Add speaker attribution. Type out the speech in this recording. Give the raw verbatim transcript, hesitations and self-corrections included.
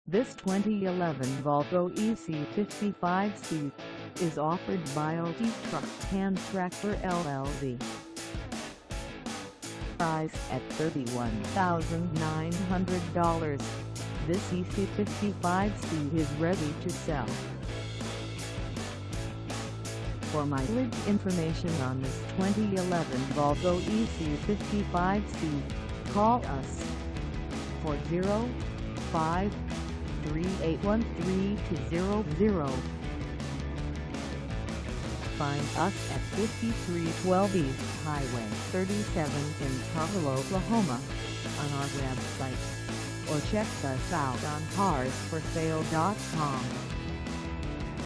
Speaker 1: This twenty eleven Volvo E C fifty-five C is offered by O T Truck and Tractor L L C. Price at thirty-one thousand nine hundred dollars, this E C fifty-five C is ready to sell. For mileage information on this twenty eleven Volvo E C fifty-five C, call us four oh five, three eight one, three two zero zero. Find us at fifty-three twelve East Highway thirty-seven in Tuttle, Oklahoma, on our website, or check us out on cars for sale dot com.